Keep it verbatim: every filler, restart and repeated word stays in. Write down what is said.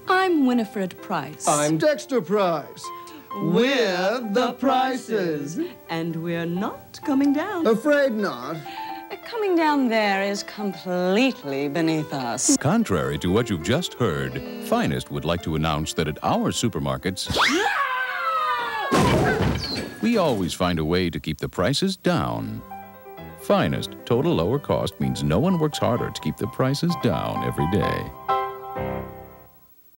I'm Winifred Price. I'm Dexter Price. We're the Prices. And we're not coming down. Afraid not. Coming down there is completely beneath us. Contrary to what you've just heard, Finast would like to announce that at our supermarkets, we always find a way to keep the prices down. Finast, total lower cost, means no one works harder to keep the prices down every day.